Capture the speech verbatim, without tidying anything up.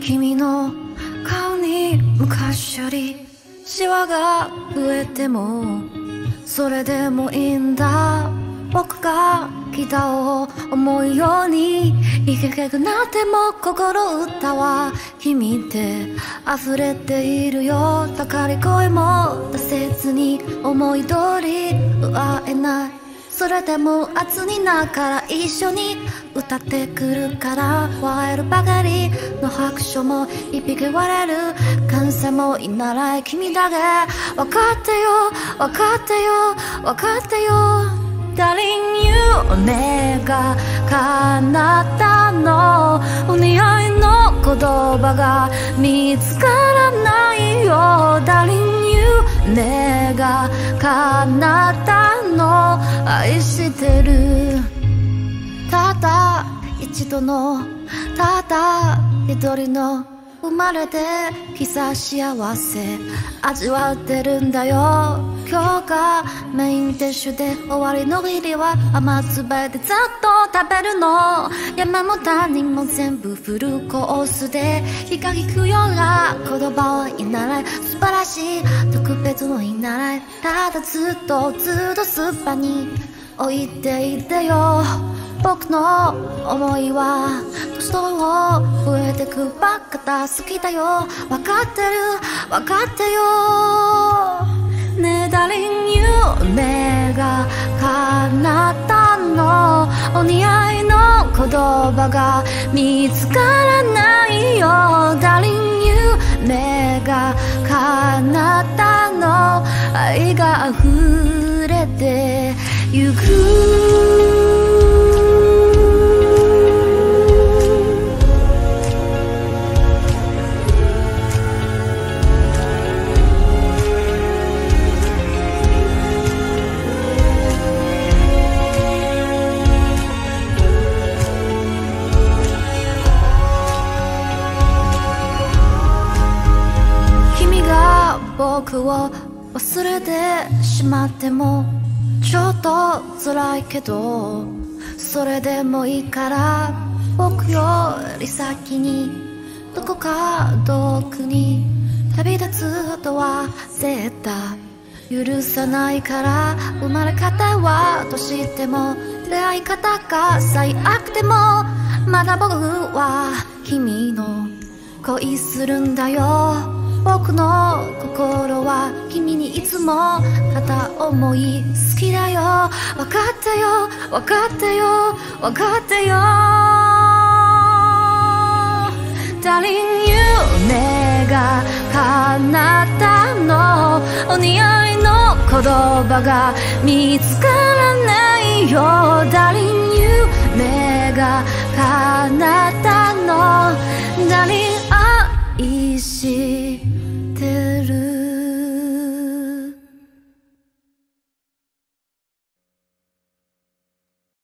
君の顔に昔よりシワが増えてもそれでもいいんだ。僕が北を思うようにいけけくなっても心歌は君で溢れているよ。高い声も出せずに思い通り歌えない。それでも熱になから一緒に歌ってくるから笑えるばかりの拍手も一匹割れる感謝もいならい君だけ分かってよ分かってよ分かってよ Darling you 願が叶ったのお似合いの言葉が見つからないよ Darling you 願が叶ったの愛してるただ一度のただ一人の生まれてきた幸せ味わってるんだよ。今日がメインディッシュで終わりの日々は甘つばでざっと食べるの。山も谷も全部フルコースで日が引くような言葉を言い習い素晴らしい特別の言い習いただずっとずっとスパに置いていてよ。僕の思いは年を増えてくばっかだ好きだよ分かってる分かってよねえ Darling you 願が叶ったのお似合いの言葉が見つからないよ Darling you 願が叶ったの愛が溢れてゆく僕を忘れてしまってもちょっと辛いけどそれでもいいから僕より先にどこか遠くに旅立つとは絶対許さないから生まれ方はどうしても出会い方が最悪でもまだ僕は君の恋するんだよ。僕の心は君にいつも片思い好きだよ分かってよ分かってよ分かってよ Darling you 願が叶ったのお似合いの言葉が見つからないよ Darling you 願が叶った